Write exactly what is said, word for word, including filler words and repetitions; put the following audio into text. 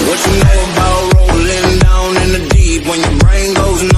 What you know about rolling down in the deep when your brain goes numb?